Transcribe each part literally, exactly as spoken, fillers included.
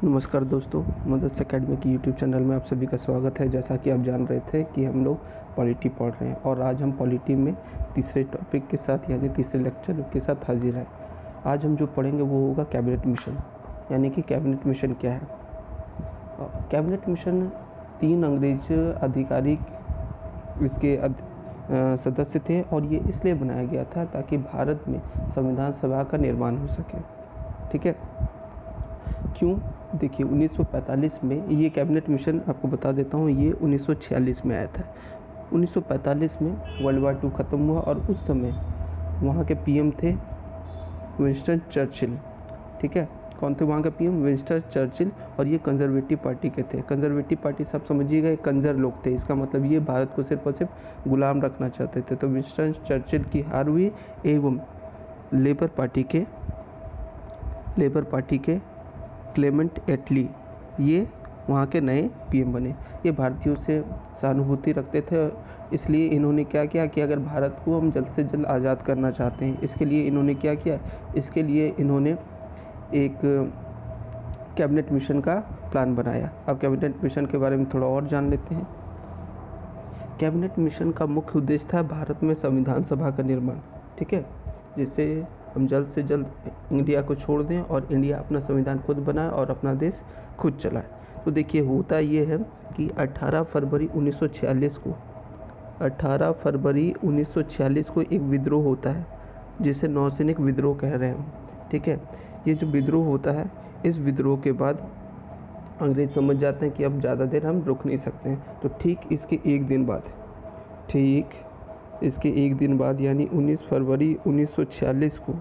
नमस्कार दोस्तों, मदरस एकेडमी की यूट्यूब चैनल में आप सभी का स्वागत है। जैसा कि आप जान रहे थे कि हम लोग पॉलिटी पढ़ रहे हैं और आज हम पॉलिटी में तीसरे टॉपिक के साथ यानी तीसरे लेक्चर के साथ हाजिर हैं। आज हम जो पढ़ेंगे वो होगा कैबिनेट मिशन। यानी कि कैबिनेट मिशन क्या है। कैबिनेट मिशन तीन अंग्रेज अधिकारी इसके अध, आ, सदस्य थे और ये इसलिए बनाया गया था ताकि भारत में संविधान सभा का निर्माण हो सके। ठीक है, क्यों? देखिए, उन्नीस सौ पैंतालीस में ये कैबिनेट मिशन, आपको बता देता हूँ, ये उन्नीस सौ छियालीस में आया था। उन्नीस सौ पैंतालीस में वर्ल्ड वार टू ख़त्म हुआ और उस समय वहाँ के पीएम थे विंस्टन चर्चिल। ठीक है, कौन थे वहाँ के पीएम? Winston Churchill. और ये कंजर्वेटिव पार्टी के थे। कंजर्वेटिव पार्टी सब समझिएगा, कंजर लोग थे। इसका मतलब ये भारत को सिर्फ और सिर्फ गुलाम रखना चाहते थे। तो विंस्टन चर्चिल की हार हुई एवं लेबर पार्टी के लेबर पार्टी के क्लेमेंट एटली ये वहाँ के नए पीएम बने। ये भारतीयों से सहानुभूति रखते थे, इसलिए इन्होंने क्या किया कि अगर भारत को हम जल्द से जल्द आज़ाद करना चाहते हैं, इसके लिए इन्होंने क्या किया, इसके लिए इन्होंने एक कैबिनेट मिशन का प्लान बनाया। अब कैबिनेट मिशन के बारे में थोड़ा और जान लेते हैं। कैबिनेट मिशन का मुख्य उद्देश्य था भारत में संविधान सभा का निर्माण। ठीक है, जिससे हम जल्द से जल्द इंडिया को छोड़ दें और इंडिया अपना संविधान खुद बनाए और अपना देश खुद चलाए। तो देखिए, होता ये है कि अठारह फरवरी उन्नीस सौ छियालीस को अठारह फरवरी उन्नीस सौ छियालीस को एक विद्रोह होता है जिसे नौसैनिक विद्रोह कह रहे हैं। ठीक है, ये जो विद्रोह होता है, इस विद्रोह के बाद अंग्रेज समझ जाते हैं कि अब ज़्यादा देर हम रुक नहीं सकते हैं। तो ठीक इसके एक दिन बाद ठीक इसके एक दिन बाद यानी उन्नीस फरवरी उन्नीस सौ छियालीस को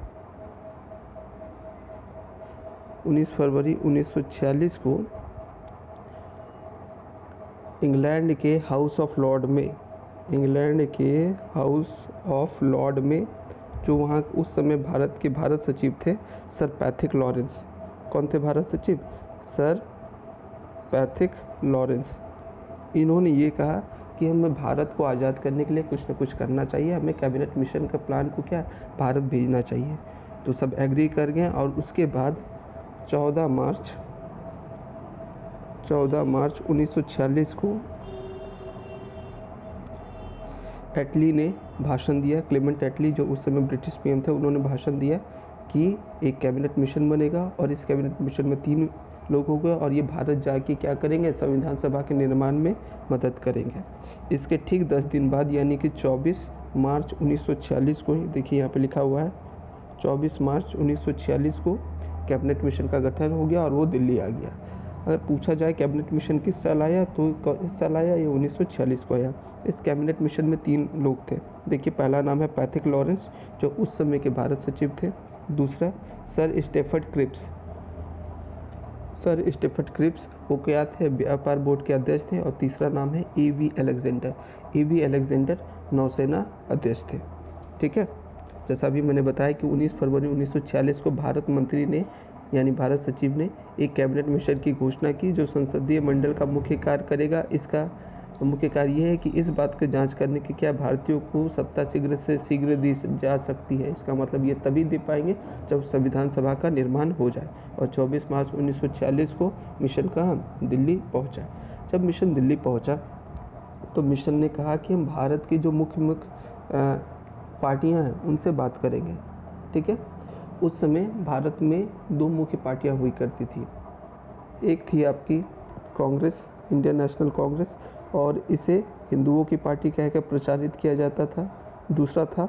उन्नीस फरवरी उन्नीस सौ छियालीस को इंग्लैंड के हाउस ऑफ लॉर्ड में इंग्लैंड के हाउस ऑफ लॉर्ड में जो वहाँ उस समय भारत के भारत सचिव थे सर पैथिक लॉरेंस। कौन थे भारत सचिव? Sir Pethick Lawrence. इन्होंने ये कहा कि हमें भारत को आज़ाद करने के लिए कुछ न कुछ करना चाहिए, हमें कैबिनेट मिशन का प्लान को क्या भारत भेजना चाहिए। तो सब एग्री कर गए और उसके बाद चौदह मार्च चौदह मार्च उन्नीस सौ छियालीस को एटली ने भाषण दिया। क्लेमेंट एटली, जो उस समय ब्रिटिश पीएम थे, उन्होंने भाषण दिया कि एक कैबिनेट मिशन बनेगा और इस कैबिनेट मिशन में तीन लोग हो गए और ये भारत जाके क्या करेंगे, संविधान सभा के निर्माण में मदद करेंगे। इसके ठीक दस दिन बाद यानी कि चौबीस मार्च उन्नीस सौ छियालीस को ही, देखिए यहाँ पे लिखा हुआ है, चौबीस मार्च उन्नीस सौ छियालीस को कैबिनेट मिशन का गठन हो गया और वो दिल्ली आ गया। अगर पूछा जाए कैबिनेट मिशन किस साल आया, तो इस साल आया, ये उन्नीस सौ छियालीस को आया। इस कैबिनेट मिशन में तीन लोग थे। देखिए, पहला नाम है पैथिक लॉरेंस, जो उस समय के भारत सचिव थे। दूसरा sir Stafford Cripps sir Stafford Cripps वो क्या थे, व्यापार बोर्ड के अध्यक्ष थे। और तीसरा नाम है A V Alexander A V Alexander नौसेना अध्यक्ष थे। ठीक है, जैसा भी मैंने बताया कि उन्नीस फरवरी उन्नीस सौ छियालीस को भारत मंत्री ने यानी भारत सचिव ने एक कैबिनेट मिशन की घोषणा की जो संसदीय मंडल का मुख्य कार्य करेगा। इसका मुख्य कार्य यह है कि इस बात की जांच करने की क्या भारतीयों को सत्ता शीघ्र से शीघ्र दी जा सकती है। इसका मतलब ये तभी दे पाएंगे जब संविधान सभा का निर्माण हो जाए। और चौबीस मार्च उन्नीस सौ छियालीस को मिशन कहाँ, दिल्ली पहुंचा। जब मिशन दिल्ली पहुंचा तो मिशन ने कहा कि हम भारत की जो मुख्य मुख्य पार्टियां हैं उनसे बात करेंगे। ठीक है, उस समय भारत में दो मुख्य पार्टियां हुई करती थी। एक थी आपकी कांग्रेस, इंडियन नेशनल कांग्रेस, और इसे हिंदुओं की पार्टी कहकर प्रचारित किया जाता था। दूसरा था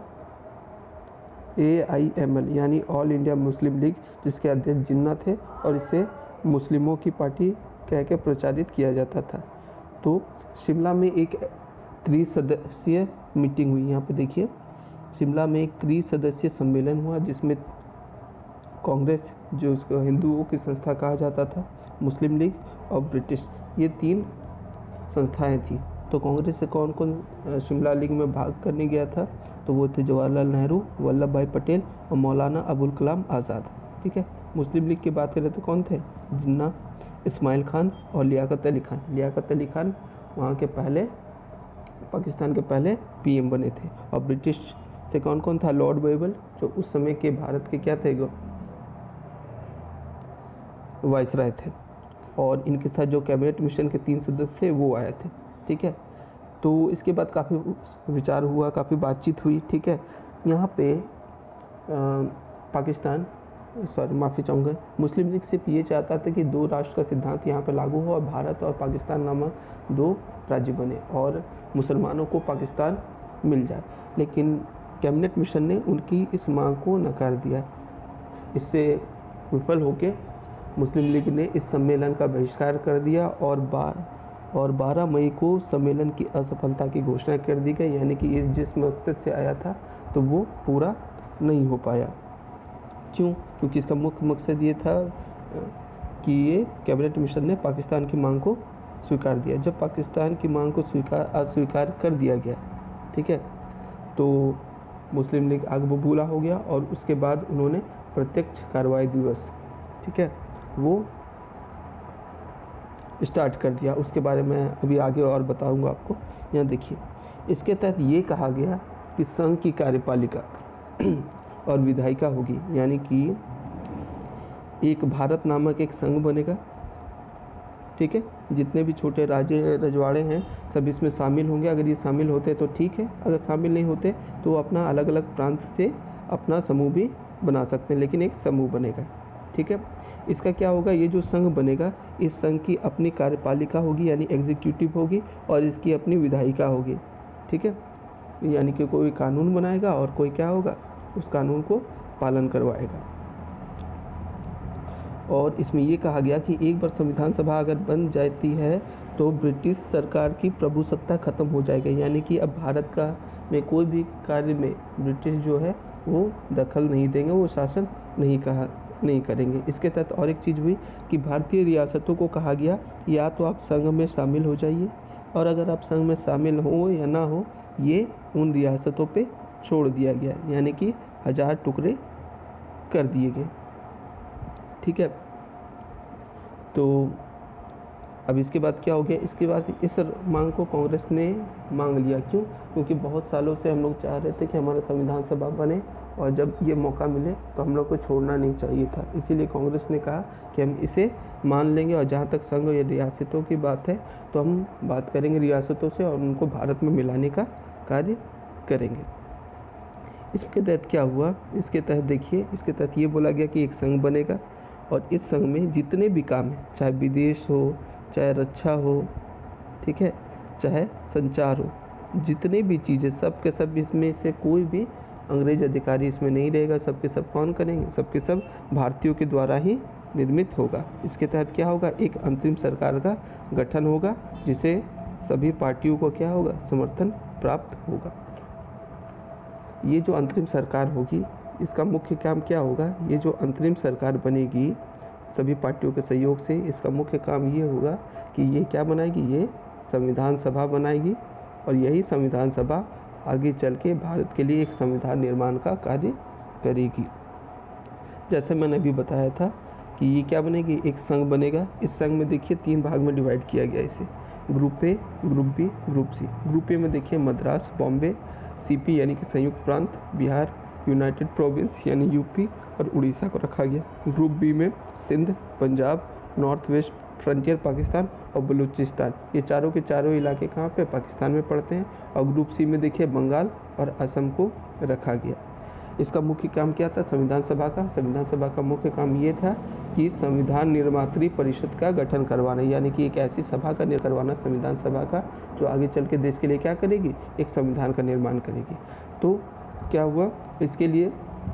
ए आई एम एल यानी ऑल इंडिया मुस्लिम लीग, जिसके अध्यक्ष जिन्ना थे और इसे मुस्लिमों की पार्टी कहकर प्रचारित किया जाता था। तो शिमला में एक त्रिसदस्यीय मीटिंग हुई। यहाँ पे देखिए, शिमला में एक त्रिसदस्यीय सम्मेलन हुआ जिसमें कांग्रेस, जो उसको हिंदुओं की संस्था कहा जाता था, मुस्लिम लीग और ब्रिटिश, ये तीन संस्थाएं थी। तो कांग्रेस से कौन कौन शिमला लीग में भाग करने गया था, तो वो थे जवाहरलाल नेहरू, वल्लभ भाई पटेल और मौलाना अबुल कलाम आज़ाद। ठीक है, मुस्लिम लीग की बात करें तो कौन थे, जिन्ना, इस्माइल खान और लियाकत अली खान। लियाकत अली खान वहाँ के पहले, पाकिस्तान के पहले पीएम बने थे। और ब्रिटिश से कौन कौन था, लॉर्ड वेबल, जो उस समय के भारत के क्या थे, वाइसराय थे, और इनके साथ जो कैबिनेट मिशन के तीन सदस्य थे वो आए थे। ठीक है, तो इसके बाद काफ़ी विचार हुआ, काफ़ी बातचीत हुई। ठीक है, यहाँ पे आ, पाकिस्तान सॉरी माफ़ी चाहूँगा मुस्लिम लीग सिर्फ ये चाहता था कि दो राष्ट्र का सिद्धांत यहाँ पे लागू हो और भारत और पाकिस्तान नामक दो राज्य बने और मुसलमानों को पाकिस्तान मिल जाए, लेकिन कैबिनेट मिशन ने उनकी इस मांग को नकार दिया। इससे विफल होकर मुस्लिम लीग ने इस सम्मेलन का बहिष्कार कर दिया और बार और बारह मई को सम्मेलन की असफलता की घोषणा कर दी गई, यानी कि इस जिस मकसद से आया था तो वो पूरा नहीं हो पाया। क्यों? क्योंकि इसका मुख्य मकसद ये था कि ये कैबिनेट मिशन ने पाकिस्तान की मांग को स्वीकार दिया। जब पाकिस्तान की मांग को स्वीकार अस्वीकार कर दिया गया, ठीक है, तो मुस्लिम लीग आग बबूला हो गया और उसके बाद उन्होंने प्रत्यक्ष कार्रवाई दिवस, ठीक है, वो स्टार्ट कर दिया। उसके बारे में अभी आगे और बताऊंगा आपको। यहाँ देखिए, इसके तहत ये कहा गया कि संघ की कार्यपालिका और विधायिका होगी, यानी कि एक भारत नामक एक संघ बनेगा। ठीक है, जितने भी छोटे राज्य रजवाड़े हैं सब इसमें शामिल होंगे। अगर ये शामिल होते तो ठीक है, अगर शामिल नहीं होते तो अपना अलग अलग प्रांत से अपना समूह भी बना सकते हैं, लेकिन एक समूह बनेगा। ठीक है, इसका क्या होगा, ये जो संघ बनेगा इस संघ की अपनी कार्यपालिका होगी यानी एग्जीक्यूटिव होगी और इसकी अपनी विधायिका होगी। ठीक है, यानी कि कोई कानून बनाएगा और कोई क्या होगा, उस कानून को पालन करवाएगा। और इसमें ये कहा गया कि एक बार संविधान सभा अगर बन जाती है तो ब्रिटिश सरकार की प्रभुसत्ता खत्म हो जाएगी, यानी कि अब भारत का में कोई भी कार्य में ब्रिटिश जो है वो दखल नहीं देंगे, वो शासन नहीं कहा नहीं करेंगे। इसके तहत और एक चीज़ हुई कि भारतीय रियासतों को कहा गया या तो आप संघ में शामिल हो जाइए, और अगर आप संघ में शामिल हो या ना हो ये उन रियासतों पे छोड़ दिया गया, यानी कि हजार टुकड़े कर दिए गए। ठीक है, तो अब इसके बाद क्या हो गया, इसके बाद इस मांग को कांग्रेस ने मांग लिया। क्यों? क्योंकि बहुत सालों से हम लोग चाह रहे थे कि हमारा संविधान सभा बने और जब ये मौका मिले तो हम लोग को छोड़ना नहीं चाहिए था। इसीलिए कांग्रेस ने कहा कि हम इसे मान लेंगे, और जहाँ तक संघ या रियासतों की बात है तो हम बात करेंगे रियासतों से और उनको भारत में मिलाने का कार्य करेंगे। इसके तहत क्या हुआ, इसके तहत देखिए, इसके तहत ये बोला गया कि एक संघ बनेगा और इस संघ में जितने भी काम हैं, चाहे विदेश हो, चाहे रक्षा हो, ठीक है, चाहे संचार हो, जितने भी चीज़ें सब के सब इसमें से कोई भी अंग्रेज अधिकारी इसमें नहीं रहेगा। सब के सब कौन करेंगे, सब के सब भारतीयों के द्वारा ही निर्मित होगा। इसके तहत क्या होगा, एक अंतरिम सरकार का गठन होगा जिसे सभी पार्टियों को क्या होगा, समर्थन प्राप्त होगा। ये जो अंतरिम सरकार होगी इसका मुख्य काम क्या होगा, ये जो अंतरिम सरकार बनेगी सभी पार्टियों के सहयोग से, इसका मुख्य काम ये होगा कि ये क्या बनाएगी, ये संविधान सभा बनाएगी और यही संविधान सभा आगे चल के भारत के लिए एक संविधान निर्माण का कार्य करेगी। जैसे मैंने अभी बताया था कि ये क्या बनेगी, एक संघ बनेगा। इस संघ में देखिए तीन भाग में डिवाइड किया गया इसे, group A, group B, group C. Group A में देखिए मद्रास, बॉम्बे, सीपी यानी कि संयुक्त प्रांत, बिहार, यूनाइटेड प्रोविंस यानी यूपी और उड़ीसा को रखा गया। ग्रुप बी में Sindh, Punjab, north west frontier Pakistan और बलूचिस्तान, ये चारों के चारों इलाके कहाँ पे, पाकिस्तान में पड़ते हैं। और ग्रुप सी में देखिए बंगाल और असम को रखा गया। इसका मुख्य काम क्या था, संविधान सभा का संविधान सभा का मुख्य काम ये था कि संविधान निर्मात्री परिषद का गठन करवाना, यानी कि एक ऐसी सभा का निर्माण करवाना संविधान सभा का जो आगे चल के देश के लिए क्या करेगी, एक संविधान का निर्माण करेगी। तो क्या हुआ, इसके लिए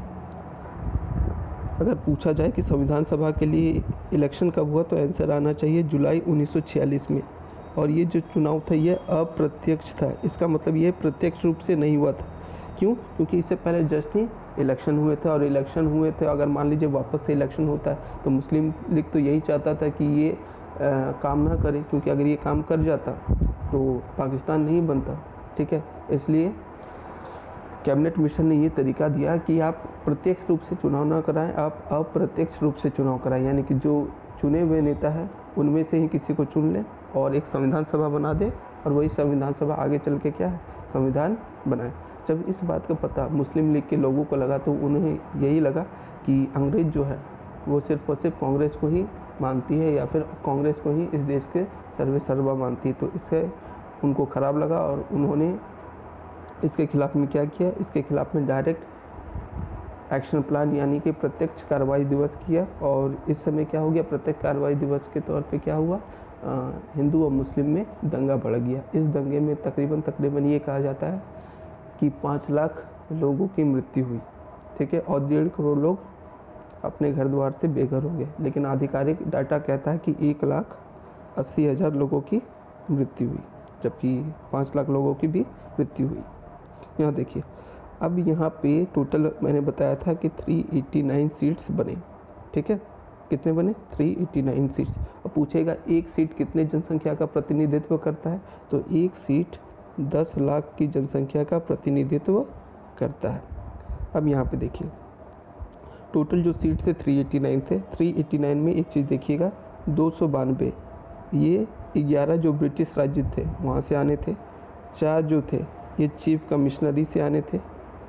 अगर पूछा जाए कि संविधान सभा के लिए इलेक्शन कब हुआ तो आंसर आना चाहिए जुलाई उन्नीस सौ छियालीस में। और ये जो चुनाव था ये अप्रत्यक्ष था, इसका मतलब ये प्रत्यक्ष रूप से नहीं हुआ था। क्यों? क्योंकि इससे पहले जस्ट ही इलेक्शन हुए थे, और इलेक्शन हुए थे अगर मान लीजिए वापस से इलेक्शन होता है तो मुस्लिम लीग तो यही चाहता था कि ये आ, काम ना करे, क्योंकि अगर ये काम कर जाता तो पाकिस्तान नहीं बनता। ठीक है, इसलिए कैबिनेट मिशन ने ये तरीका दिया कि आप प्रत्यक्ष रूप से चुनाव ना कराएं, आप अप्रत्यक्ष रूप से चुनाव कराएं, यानी कि जो चुने हुए नेता है उनमें से ही किसी को चुन ले और एक संविधान सभा बना दे और वही संविधान सभा आगे चल के क्या है, संविधान बनाए। जब इस बात का पता मुस्लिम लीग के लोगों को लगा तो उन्हें यही लगा कि अंग्रेज़ जो है वो सिर्फ और सिर्फ कांग्रेस को ही मानती है या फिर कांग्रेस को ही इस देश के सर्वे सर्वा मानती है। तो इससे उनको ख़राब लगा और उन्होंने इसके खिलाफ में क्या किया, इसके खिलाफ में डायरेक्ट एक्शन प्लान यानी कि प्रत्यक्ष कार्रवाई दिवस किया। और इस समय क्या हो गया, प्रत्यक्ष कार्रवाई दिवस के तौर पे क्या हुआ, आ, हिंदू और मुस्लिम में दंगा बढ़ गया। इस दंगे में तकरीबन तकरीबन ये कहा जाता है कि पाँच लाख लोगों की मृत्यु हुई, ठीक है, और डेढ़ करोड़ लोग अपने घर द्वार से बेघर हो गए। लेकिन आधिकारिक डाटा कहता है कि एक लाख अस्सी हज़ार लोगों की मृत्यु हुई, जबकि पाँच लाख लोगों की भी मृत्यु हुई। यहाँ देखिए, अब यहाँ पे टोटल मैंने बताया था कि तीन सौ नवासी सीट्स बने, ठीक है, कितने बने, तीन सौ नवासी सीट्स। अब पूछेगा एक सीट कितने जनसंख्या का प्रतिनिधित्व करता है, तो एक सीट दस लाख की जनसंख्या का प्रतिनिधित्व करता है। अब यहाँ पे देखिए टोटल जो सीट थे तीन सौ नवासी थे। तीन सौ नवासी में एक चीज़ देखिएगा, दो सौ बानवे ये ग्यारह जो ब्रिटिश राज्य थे वहाँ से आने थे, चार जो थे ये चीफ कमिश्नरी से आने थे,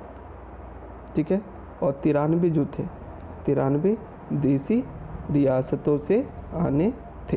ठीक है, और तिरानवे जो थे तिरानवे देसी रियासतों से आने थे।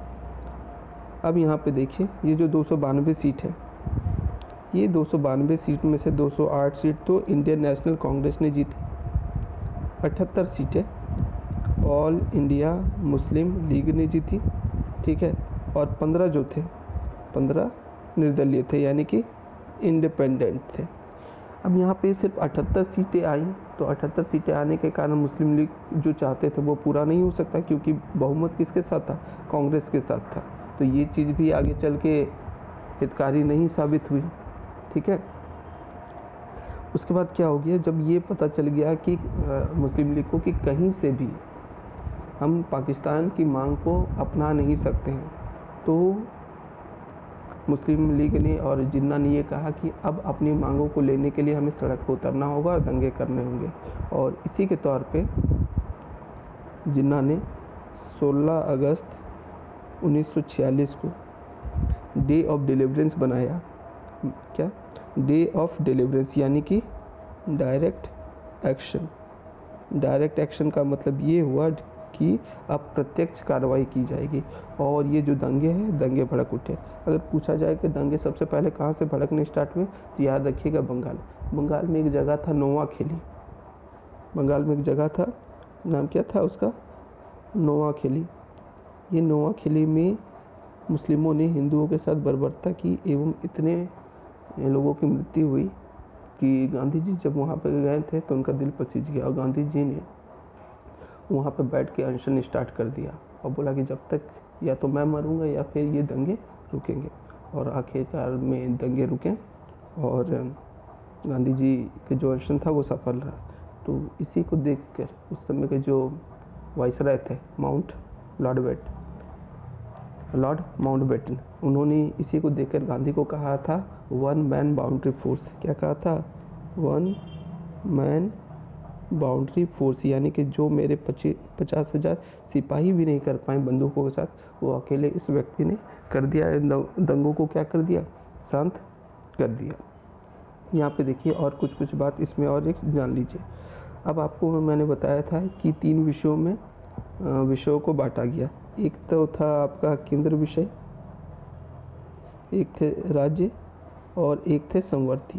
अब यहाँ पे देखिए ये जो दो सौ बानवे सीट है, ये दो सौ बानवे सीट में से दो सौ आठ सीट तो इंडियन नेशनल कांग्रेस ने जीती, अठहत्तर सीटें ऑल इंडिया मुस्लिम लीग ने जीती, ठीक है, और पंद्रह जो थे पंद्रह निर्दलीय थे यानी कि इंडिपेंडेंट थे। अब यहाँ पे सिर्फ अठहत्तर सीटें आई, तो अठहत्तर सीटें आने के कारण मुस्लिम लीग जो चाहते थे वो पूरा नहीं हो सकता, क्योंकि बहुमत किसके साथ था, कांग्रेस के साथ था। तो ये चीज़ भी आगे चल के हितकारी नहीं साबित हुई, ठीक है। उसके बाद क्या हो गया, जब ये पता चल गया कि आ, मुस्लिम लीग को कि कहीं से भी हम पाकिस्तान की मांग को अपना नहीं सकते हैं, तो मुस्लिम लीग ने और जिन्ना ने ये कहा कि अब अपनी मांगों को लेने के लिए हमें सड़क पर उतरना होगा और दंगे करने होंगे। और इसी के तौर पे जिन्ना ने सोलह अगस्त उन्नीस सौ छियालीस को डे ऑफ डिलीवरेंस बनाया। क्या, डे ऑफ डिलीवरेंस यानी कि डायरेक्ट एक्शन। डायरेक्ट एक्शन का मतलब ये हुआ कि अब प्रत्यक्ष कार्रवाई की जाएगी। और ये जो दंगे हैं, दंगे भड़क उठे। अगर पूछा जाए कि दंगे सबसे पहले कहाँ से भड़कने स्टार्ट हुए, तो याद रखिएगा बंगाल। बंगाल में एक जगह था नोआखेली, बंगाल में एक जगह था, नाम क्या था उसका, नोआखेली। ये नोआखेली में मुस्लिमों ने हिंदुओं के साथ बर्बरता की एवं इतने लोगों की मृत्यु हुई कि गांधी जी जब वहाँ पर गए थे तो उनका दिल पसीज गया और गांधी जी ने वहाँ पर बैठ के अनशन स्टार्ट कर दिया और बोला कि जब तक या तो मैं मरूंगा या फिर ये दंगे रुकेंगे। और आखिरकार में दंगे रुके और गांधी जी के जो अनशन था वो सफल रहा। तो इसी को देखकर उस समय के जो वाइसराय थे mount lord bat lord Mountbatten, उन्होंने इसी को देखकर गांधी को कहा था वन मैन बाउंड्री फोर्स। क्या कहा था, वन मैन बाउंड्री फोर्स, यानी कि जो मेरे पचास हज़ार सिपाही भी नहीं कर पाए बंदूकों के साथ, वो अकेले इस व्यक्ति ने कर दिया। दंगों को क्या कर दिया, शांत कर दिया। यहाँ पे देखिए और कुछ कुछ बात इसमें और एक जान लीजिए। अब आपको मैंने बताया था कि तीन विषयों में विषयों को बांटा गया। एक तो था आपका केंद्र विषय, एक थे राज्य और एक थे संवर्ती।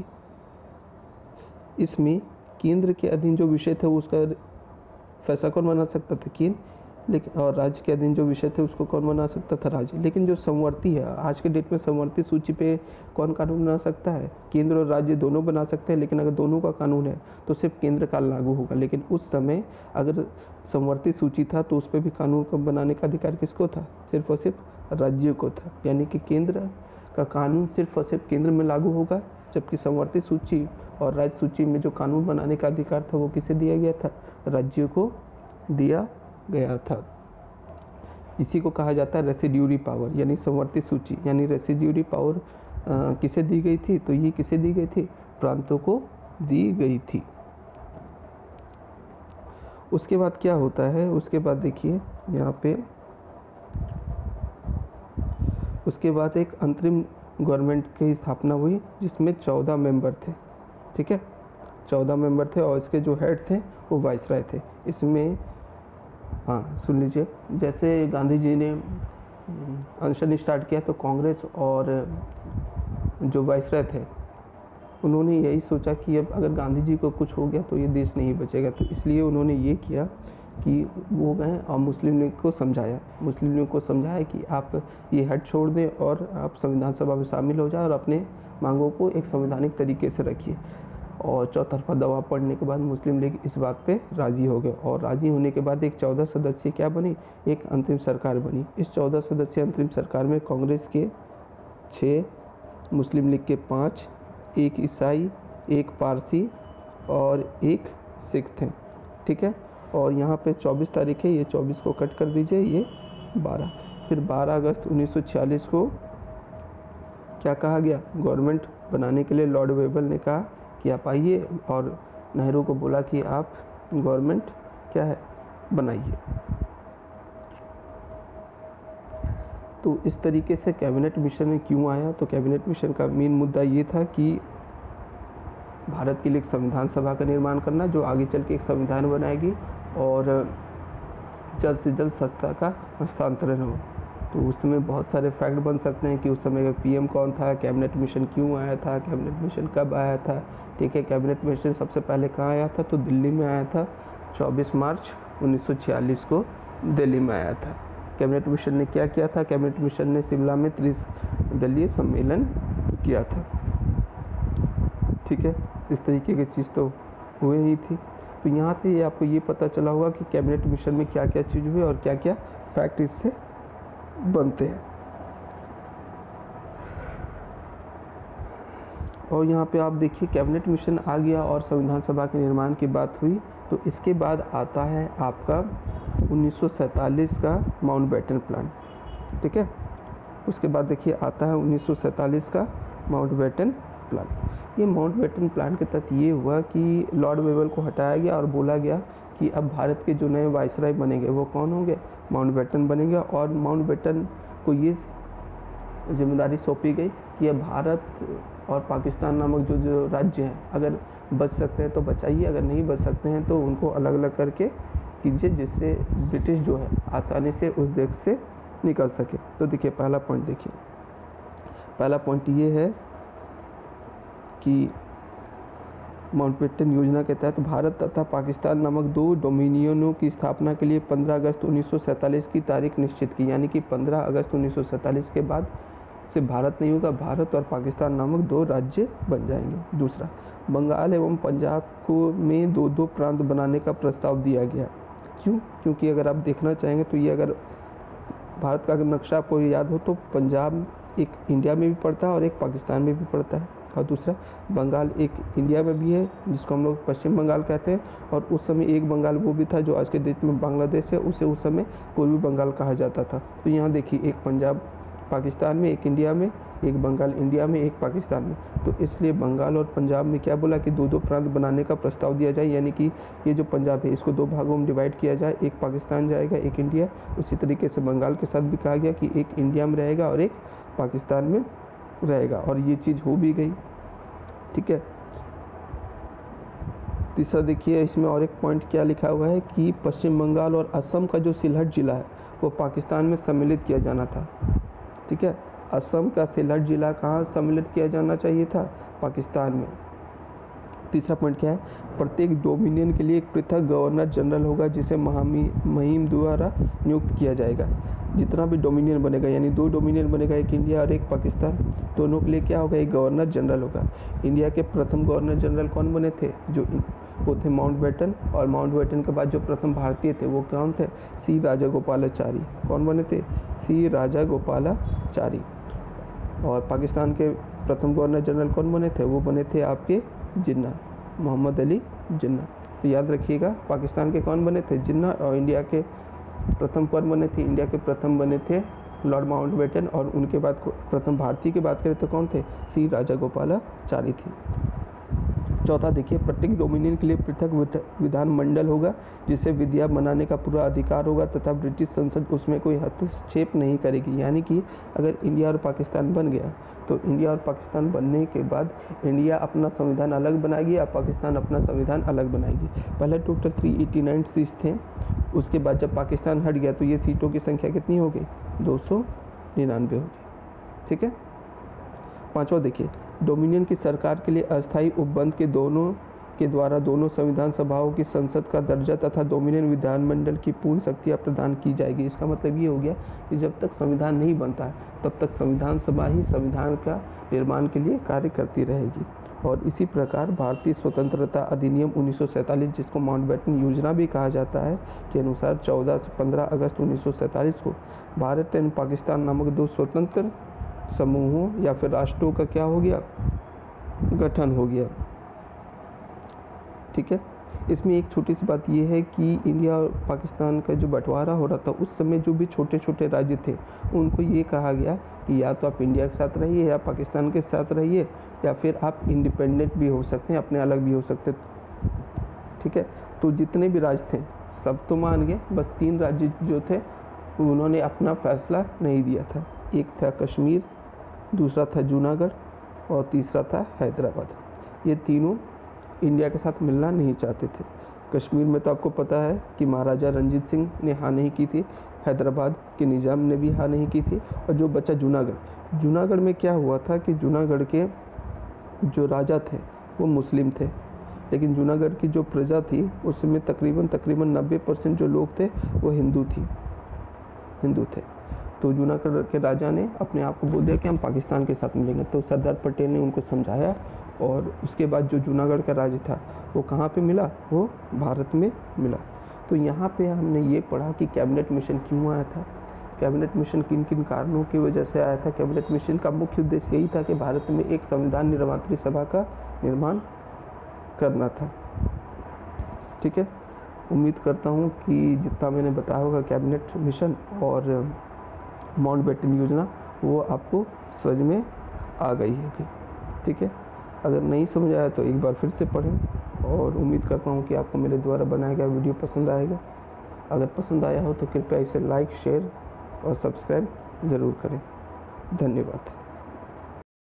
इसमें केंद्र के अधीन जो विषय थे उसका फैसला कौन बना सकता था, केंद्र, लेकिन और राज्य के अधीन जो विषय थे उसको कौन बना सकता था, राज्य। लेकिन जो संवर्ती है, आज के डेट में संवर्ती सूची पे कौन कानून बना सकता है, केंद्र और राज्य दोनों बना सकते हैं। लेकिन अगर दोनों का कानून है तो सिर्फ केंद्र का लागू होगा। लेकिन उस समय अगर संवर्ती सूची था तो उस पर भी कानून को बनाने का अधिकार किसको था, सिर्फ और सिर्फ राज्यों को था। यानी कि केंद्र का कानून सिर्फ और सिर्फ केंद्र में लागू होगा, जबकि संवर्ती सूची और राज्य सूची में जो कानून बनाने का अधिकार था वो किसे दिया गया था, राज्यों को दिया गया था। इसी को कहा जाता है रेसिड्यूरी पावर, यानी संवर्ती सूची यानी रेसिड्यूरी पावर किसे दी गई थी, तो ये किसे दी गई थी, प्रांतों को दी गई थी। उसके बाद क्या होता है, उसके बाद देखिए यहाँ पे उसके बाद एक अंतरिम गवर्नमेंट की स्थापना हुई जिसमें चौदह मेंबर थे, ठीक है, चौदह मेंबर थे और इसके जो हेड थे वो वाइसराय थे। इसमें हाँ सुन लीजिए, जैसे गांधी जी ने अनशन स्टार्ट किया तो कांग्रेस और जो वाइसरॉय थे उन्होंने यही सोचा कि अब अगर गांधी जी को कुछ हो गया तो ये देश नहीं बचेगा, तो इसलिए उन्होंने ये किया कि वो गए और मुस्लिम लीग को समझाया मुस्लिम लीग को समझाया कि आप ये हट छोड़ दें और आप संविधान सभा में शामिल हो जाए और अपने मांगों को एक संवैधानिक तरीके से रखिए। और चौतरफा दबाव पड़ने के बाद मुस्लिम लीग इस बात पे राज़ी हो गए और राज़ी होने के बाद एक चौदह सदस्यीय क्या बनी, एक अंतरिम सरकार बनी। इस चौदह सदस्यीय अंतरिम सरकार में कांग्रेस के छः, मुस्लिम लीग के पाँच, एक ईसाई, एक पारसी और एक सिख थे। ठीक है, और यहाँ पे चौबीस तारीख है, ये चौबीस को कट कर दीजिए, ये बारह। फिर बारह अगस्त उन्नीस सौ छियालीस को क्या कहा गया, गवर्नमेंट बनाने के लिए लॉर्ड वेबल ने कहा कि आप आइए, और नेहरू को बोला कि आप गवर्नमेंट क्या है बनाइए। तो इस तरीके से कैबिनेट मिशन में क्यों आया, तो कैबिनेट मिशन का मेन मुद्दा ये था कि भारत के लिए एक संविधान सभा का निर्माण करना जो आगे चल के एक संविधान बनाएगी और जल्द से जल्द सत्ता का हस्तांतरण हो। तो उस समय बहुत सारे फैक्ट बन सकते हैं कि उस समय का पीएम कौन था, कैबिनेट मिशन क्यों आया था, कैबिनेट मिशन कब आया था। ठीक है, कैबिनेट मिशन सबसे पहले कहाँ आया था, तो दिल्ली में आया था, चौबीस मार्च उन्नीस सौ छियालीस को दिल्ली में आया था। कैबिनेट मिशन ने क्या किया था, कैबिनेट मिशन ने शिमला में त्रिदलीय सम्मेलन किया था। ठीक है, इस तरीके की चीज़ तो हुए ही थी। तो यहाँ से ये आपको ये पता चला होगा कि कैबिनेट मिशन में क्या क्या चीज़ हुई और क्या क्या फैक्ट इससे बनते हैं। और यहाँ पे आप देखिए कैबिनेट मिशन आ गया और संविधान सभा के निर्माण की बात हुई। तो इसके बाद आता है आपका उन्नीस सौ सैंतालीस का माउंटबेटन प्लान। ठीक है, उसके बाद देखिए आता है उन्नीस सौ सैंतालीस का माउंटबेटन प्लान। ये माउंटबेटन प्लान के तहत ये हुआ कि लॉर्ड वेबल को हटाया गया और बोला गया कि अब भारत के जो नए वाइसराय बनेंगे वो कौन होंगे, माउंटबेटन बनेंगे। और माउंटबेटन को ये जिम्मेदारी सौंपी गई कि अब भारत और पाकिस्तान नामक जो जो राज्य हैं अगर बच सकते हैं तो बचाइए, अगर नहीं बच सकते हैं तो उनको अलग अलग करके कीजिए, जिससे ब्रिटिश जो है आसानी से उस देश से निकल सके। तो देखिए पहला पॉइंट, देखिए पहला पॉइंट ये है कि माउंटबेटन योजना के तहत भारत तथा पाकिस्तान नामक दो डोमिनियनों की स्थापना के लिए पंद्रह अगस्त उन्नीस सौ सैंतालीस की तारीख निश्चित की। यानी कि पंद्रह अगस्त उन्नीस सौ सैंतालीस के बाद से भारत नहीं होगा, भारत और पाकिस्तान नामक दो राज्य बन जाएंगे। दूसरा, बंगाल एवं पंजाब को में दो दो प्रांत बनाने का प्रस्ताव दिया गया। क्यों? क्योंकि अगर आप देखना चाहेंगे तो ये अगर भारत का अगर नक्शा आपको याद हो तो पंजाब एक इंडिया में भी पड़ता है और एक पाकिस्तान में भी पड़ता है। और दूसरा, बंगाल एक इंडिया में भी है जिसको हम लोग पश्चिम बंगाल कहते हैं, और उस समय एक बंगाल वो भी था जो आज के डेट में बांग्लादेश है, उसे उस समय पूर्वी बंगाल कहा जाता था। तो यहाँ देखिए एक पंजाब पाकिस्तान में, एक इंडिया में, एक बंगाल इंडिया में, एक पाकिस्तान में। तो इसलिए बंगाल और पंजाब में क्या बोला कि दो दो प्रांत बनाने का प्रस्ताव दिया जाए, यानी कि ये जो पंजाब है इसको दो भागों में डिवाइड किया जाए, एक पाकिस्तान जाएगा, एक इंडिया। उसी तरीके से बंगाल के साथ भी कहा गया कि एक इंडिया में रहेगा और एक पाकिस्तान में रहेगा, और ये चीज़ हो भी गई। ठीक है, तीसरा देखिए इसमें और एक पॉइंट क्या लिखा हुआ है कि पश्चिम बंगाल और असम का जो सिलहट जिला है वो पाकिस्तान में सम्मिलित किया जाना था। ठीक है, असम का सिलहट जिला कहाँ सम्मिलित किया जाना चाहिए था, पाकिस्तान में। तीसरा पॉइंट क्या है, प्रत्येक डोमिनियन के लिए एक पृथक गवर्नर जनरल होगा जिसे महामी मुहिम द्वारा नियुक्त किया जाएगा। जितना भी डोमिनियन बनेगा, यानी दो डोमिनियन बनेगा, एक इंडिया और एक पाकिस्तान, दोनों के लिए क्या होगा, एक गवर्नर जनरल होगा। इंडिया के प्रथम गवर्नर जनरल कौन बने थे, जो वो थे माउंटबेटन, और माउंटबेटन के बाद जो प्रथम भारतीय थे वो कौन थे, सी राजागोपालाचारी। कौन बने थे, सी राजागोपालाचारी। और पाकिस्तान के प्रथम गवर्नर जनरल कौन बने थे, वो बने थे आपके जिन्ना, मोहम्मद अली जिन्ना। तो याद रखिएगा पाकिस्तान के कौन बने थे, जिन्ना, और इंडिया के प्रथम कौन बने थे, इंडिया के प्रथम बने थे लॉर्ड माउंटबेटन, और उनके बाद प्रथम भारतीय की बात करें तो कौन थे, सी राजागोपालाचारी थी। चौथा देखिए, प्रत्येक डोमिनियन के लिए पृथक विधान मंडल होगा जिसे विधियाँ बनाने का पूरा अधिकार होगा तथा ब्रिटिश संसद उसमें कोई हस्तक्षेप नहीं करेगी। यानी कि अगर इंडिया और पाकिस्तान बन गया तो इंडिया और पाकिस्तान बनने के बाद इंडिया अपना संविधान अलग बनाएगी या पाकिस्तान अपना संविधान अलग बनाएगी। पहले टोटल तीन सौ नवासी सीट्स थे उसके बाद जब पाकिस्तान हट गया तो ये सीटों की संख्या कितनी हो गई, दो सौ निन्यानवे हो गई। ठीक है। पांचवा देखिए, डोमिनियन की सरकार के लिए अस्थायी उपबंध के दोनों के द्वारा दोनों संविधान सभाओं की संसद का दर्जा तथा डोमिनियन विधानमंडल की पूर्ण शक्तियाँ प्रदान की जाएगी। इसका मतलब ये हो गया कि जब तक संविधान नहीं बनता है तब तक संविधान सभा ही संविधान का निर्माण के लिए कार्य करती रहेगी। और इसी प्रकार भारतीय स्वतंत्रता अधिनियम उन्नीस सौ सैंतालीस, जिसको माउंटबेटन योजना भी कहा जाता है, के अनुसार चौदह से पंद्रह अगस्त उन्नीस सौ सैंतालीस को भारत एवं पाकिस्तान नामक दो स्वतंत्र समूहों या फिर राष्ट्रों का क्या हो गया, गठन हो गया। ठीक है। इसमें एक छोटी सी बात यह है कि इंडिया और पाकिस्तान का जो बंटवारा हो रहा था उस समय जो भी छोटे छोटे राज्य थे उनको ये कहा गया कि या तो आप इंडिया के साथ रहिए या पाकिस्तान के साथ रहिए, या फिर आप इंडिपेंडेंट भी हो सकते हैं, अपने अलग भी हो सकते। ठीक है। तो जितने भी राज्य थे सब तो मान गए, बस तीन राज्य जो थे उन्होंने अपना फैसला नहीं दिया था। एक था कश्मीर, दूसरा था जूनागढ़ और तीसरा था हैदराबाद। ये तीनों इंडिया के साथ मिलना नहीं चाहते थे। कश्मीर में तो आपको पता है कि महाराजा रंजीत सिंह ने हाँ नहीं की थी, हैदराबाद के निज़ाम ने भी हाँ नहीं की थी, और जो बचा जूनागढ़, जूनागढ़ में क्या हुआ था कि जूनागढ़ के जो राजा थे वो मुस्लिम थे, लेकिन जूनागढ़ की जो प्रजा थी उसमें तकरीबन तकरीबन नब्बे परसेंट जो लोग थे वो हिंदू थी हिंदू थे। तो जूनागढ़ के राजा ने अपने आप को बोल दिया कि हम पाकिस्तान के साथ मिलेंगे। तो सरदार पटेल ने उनको समझाया और उसके बाद जो जूनागढ़ का राज्य था वो कहाँ पे मिला, वो भारत में मिला। तो यहाँ पे हमने ये पढ़ा कि कैबिनेट मिशन क्यों आया था, कैबिनेट मिशन किन किन कारणों की वजह से आया था। कैबिनेट मिशन का मुख्य उद्देश्य यही था कि भारत में एक संविधान निर्मात्री सभा का निर्माण करना था। ठीक है। उम्मीद करता हूँ कि जितना मैंने बताया होगा कैबिनेट मिशन और माउंटबेटन योजना वो आपको समझ में आ गई होगी। ठीक है। अगर नहीं समझ आया तो एक बार फिर से पढ़ें, और उम्मीद करता हूँ कि आपको मेरे द्वारा बनाया गया वीडियो पसंद आएगा। अगर पसंद आया हो तो कृपया इसे लाइक, शेयर और सब्सक्राइब ज़रूर करें। धन्यवाद।